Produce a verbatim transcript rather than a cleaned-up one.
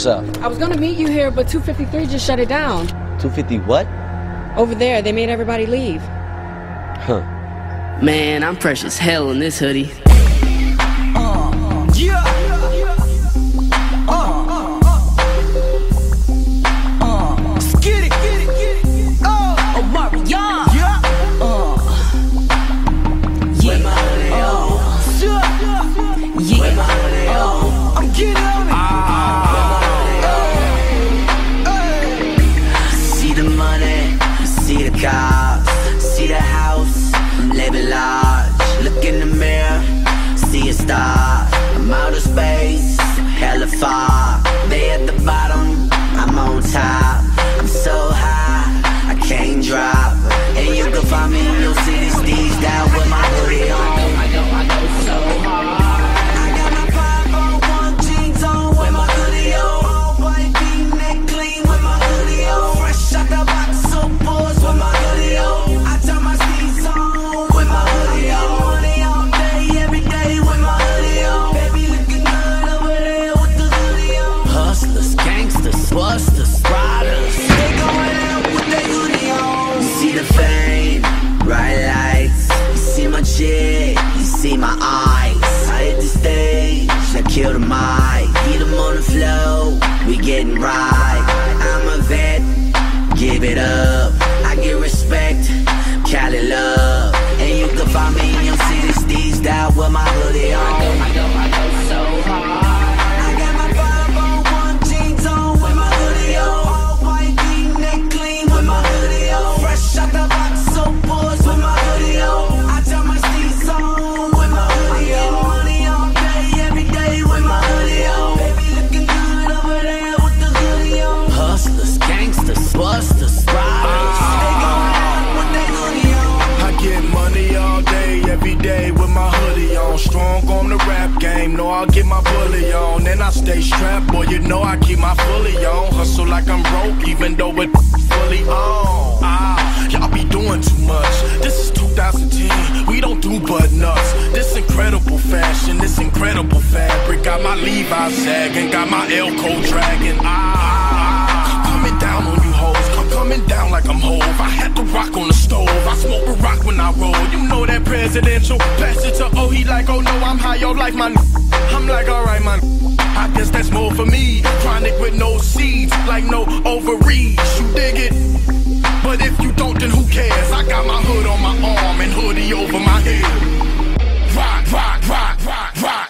What's up? I was gonna meet you here, but two fifty-three just shut it down. two fifty what? Over there, they made everybody leave. Huh. Man, I'm fresh as hell in this hoodie. Uh, yeah. Uh, uh, uh, let's get it, get it, get it. Oh, Omarion. Yeah. Uh, yeah. Uh, yeah. Uh, I'm getting on it. Uh, see the money, see the cars, see the house, label large. Look in the mirror, see a star. I'm outer space, hella far. They at the bottom, I'm on top. I'm so high, I can't drop. And you can find me in your city, steez down with my hoodie on. I go, I go so hard. I got my five oh one jeans on with my hoodie on. All white V-neck clean with my hoodie on. Fresh out the box, so boys with my hoodie on. I turn my steez on with my hoodie on. Money all day, every day with my hoodie on. Baby looking good over there with the hoodie on. Hustlers, gangsters, busters, riders, they going out with their hoodie on. You see the fame, bright lights. You see my chick, you see my eyes. I hit the stage, I kill the mic. Beat 'em on the flow, we getting right. I'm a vet, give it up. I get respect, Cali love. And you can find me in your city, steezed out with my hoodie on. I go, I go, I go so hard. I got my five oh one jeans on with my hoodie on. All white V-neck clean with my hoodie on. Fresh out the box, so boys with my hoodie on. I turn my steez on with my hoodie on. Money all day, every day with my hoodie on. Baby looking good over there with the hoodie on. Hustlers, gangsters, busters, riders, they going out with their hoodie on. I get money all day, every day with my hoodie on. Strong on the rap game, know I'll get my bully on. And I stay strapped, boy, you know I keep my fully on. Hustle like I'm broke, even though it fully on. Ah, y'all be doing too much. This is two thousand ten, we don't do button ups. This incredible fashion, this incredible fabric. Got my Levi's sagging, got my Elko dragging. Ah, coming down on you hoes, come coming down like I'm Hove. I had to rock on the stove, I smoke a rock when I roll. You know that presidential, pass it to oh, he like, oh no, I'm high, yo, like my n I'm like, alright, man, I guess that's more for me. Chronic with no seeds, like no ovaries, you dig it? But if you don't, then who cares? I got my hood on my arm and hoodie over my head. Rock, rock, rock, rock, rock.